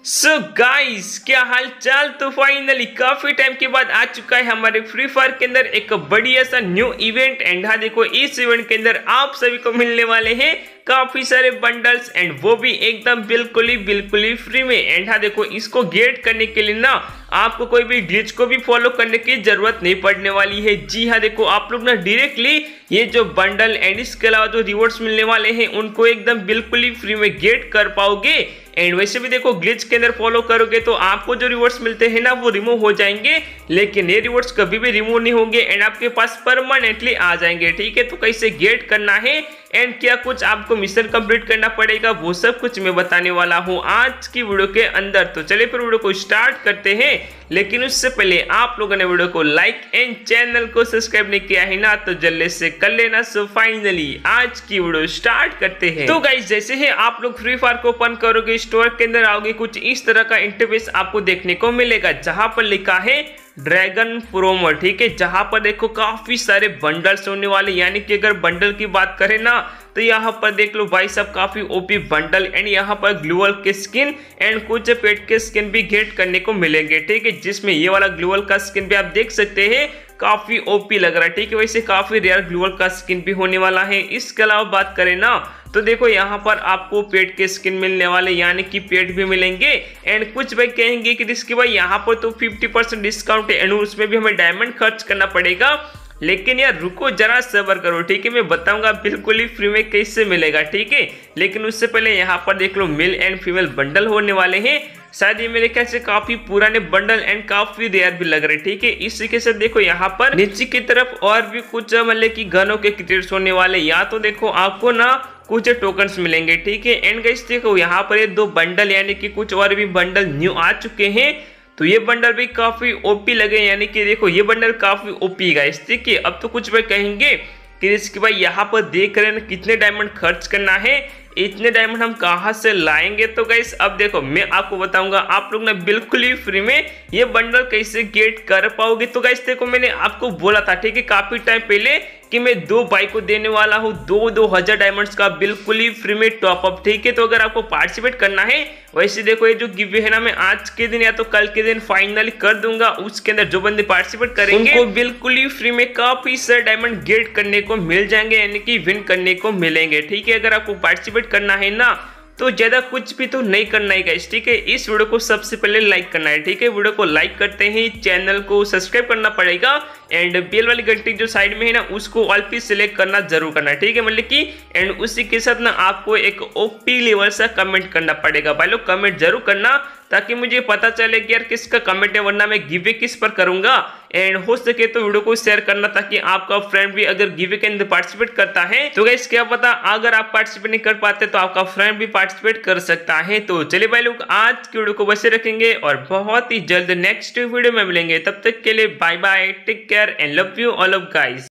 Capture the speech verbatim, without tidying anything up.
सो so guys, क्या हाल चाल। तो फाइनली काफी टाइम के बाद आ चुका है हमारे फ्री फायर के अंदर एक बढ़िया सा न्यू इवेंट। एंड हाँ देखो, इस इवेंट के अंदर आप सभी को मिलने वाले हैं काफी सारे बंडल्स, एंड वो भी एकदम बिल्कुल ही बिल्कुल ही फ्री में। एंड हाँ देखो, इसको गेट करने के लिए ना आपको कोई भी ग्लिच को भी फॉलो करने की जरूरत नहीं पड़ने वाली है। जी हाँ देखो, आप लोग ना डायरेक्टली ये जो बंडल एंड इसके अलावा जो रिवॉर्ड्स मिलने वाले हैं उनको एकदम बिल्कुल ही फ्री में गेट कर पाओगे। एंड वैसे भी देखो, ग्लिच के अंदर फॉलो करोगे तो आपको जो रिवॉर्ड्स मिलते हैं ना वो रिमूव हो जाएंगे, लेकिन ये रिवॉर्ड्स कभी भी रिमूव नहीं होंगे एंड आपके पास परमानेंटली आ जाएंगे। ठीक है, तो कैसे गेट करना है एंड क्या कुछ आपको मिशन कंप्लीट करना पड़ेगा वो सब कुछ मैं बताने वाला हूँ आज की वीडियो के अंदर। तो चलिए फिर वीडियो को स्टार्ट करते हैं, लेकिन उससे पहले आप लोगों ने वीडियो को लाइक एंड चैनल को सब्सक्राइब नहीं किया है ना तो जल्दी से कर लेना। सो फाइनली आज की वीडियो स्टार्ट करते हैं। तो गाइस, जैसे ही आप लोग फ्री फायर को ओपन करोगे, स्टोर के अंदर आओगे, कुछ इस तरह का इंटरफेस आपको देखने को मिलेगा जहां पर लिखा है ड्रैगन प्रोमो। ठीक है, जहां पर देखो काफी सारे बंडल्स होने वाले, यानी कि अगर बंडल की बात करें ना तो यहाँ पर देख लो भाई सब काफी ओपी बंडल, एंड यहाँ पर ग्लूअल के स्किन एंड कुछ पेट के स्किन भी गेट करने को मिलेंगे। ठीक है, जिसमें ये वाला ग्लूअल का स्किन भी आप देख सकते हैं काफी ओपी लग रहा है। ठीक है, वैसे काफी रेयर ग्लूअल का स्किन भी होने वाला है। इसके अलावा बात करें ना तो देखो यहाँ पर आपको पेट के स्किन मिलने वाले, यानी कि पेट भी मिलेंगे। एंड कुछ भाई कहेंगे कि इसके भाई यहाँ पर तो फिफ्टी परसेंट डिस्काउंट है एंड उसमें भी हमें डायमंड खर्च करना पड़ेगा, लेकिन यार रुको जरा सब्र करो। ठीक है, मैं बताऊंगा बिल्कुल ही फ्री में कैसे मिलेगा। ठीक है, लेकिन उससे पहले यहाँ पर देख लो मेल एंड फीमेल बंडल होने वाले हैं। शायद ये मेरे ख्याल से काफी पुराने बंडल एंड काफी रेयर भी लग रहे। ठीक है, इसी के साथ देखो यहाँ पर नीचे की तरफ और भी कुछ मतलब की गनों के क्रिएट्स होने वाले, या तो देखो आपको ना कुछ टोकन्स मिलेंगे। ठीक है, एंड गाइस देखो यहाँ पर ये दो बंडल यानी कि कुछ और भी बंडल न्यू आ चुके हैं, तो ये बंडल भी काफी ओपी लगे, यानी कि देखो ये बंडल काफी ओपी गाइस। ठीक है, अब तो कुछ भाई कहेंगे कि इसके भाई यहाँ पर देख रहे हैं कितने डायमंड खर्च करना है, इतने डायमंड हम कहाँ से लाएंगे। तो गाइस अब देखो मैं आपको बताऊंगा आप लोग ना बिल्कुल ही फ्री में ये बंडल कैसे गेट कर पाओगे। तो गाइस देखो, मैंने आपको बोला था ठीक है काफी टाइम पहले कि मैं दो बाइक को देने वाला हूँ दो दो हजार डायमंड्स का बिल्कुल ही फ्री में टॉपअप। ठीक है, तो अगर आपको पार्टिसिपेट करना है, वैसे देखो ये जो गिव है ना मैं आज के दिन या तो कल के दिन फाइनली कर दूंगा, उसके अंदर जो बंदे पार्टिसिपेट करेंगे उनको बिल्कुल ही फ्री में काफी सारे डायमंड गेट करने को मिल जाएंगे, यानी कि विन करने को मिलेंगे। ठीक है, अगर आपको पार्टिसिपेट करना है ना तो ज्यादा कुछ भी तो नहीं करना है गाइस। ठीक है, इस वीडियो को सबसे पहले लाइक करना है। ठीक है, वीडियो को लाइक करते ही चैनल को सब्सक्राइब करना पड़ेगा एंड बेल वाली घंटी जो साइड में है ना उसको ऑल पे सिलेक्ट करना जरूर करना है। ठीक है, मतलब कि एंड उसी के साथ ना आपको एक ओपी लेवल सा कमेंट करना पड़ेगा। भाई लोग कमेंट जरूर करना ताकि मुझे पता चले कि यार किसका कमेंट है, वरना मैं गिवे किस पर करूंगा। एंड हो सके तो वीडियो को शेयर करना ताकि आपका फ्रेंड भी अगर गिवे के अंदर पार्टिसिपेट करता है तो गाइस क्या पता अगर आप पार्टिसिपेट नहीं कर पाते तो आपका फ्रेंड भी पार्टिसिपेट कर सकता है। तो चलिए भाई लोग आज की वीडियो को बसे रखेंगे और बहुत ही जल्द नेक्स्ट वीडियो में मिलेंगे। तब तक के लिए bye bye, take care and love you all of guys.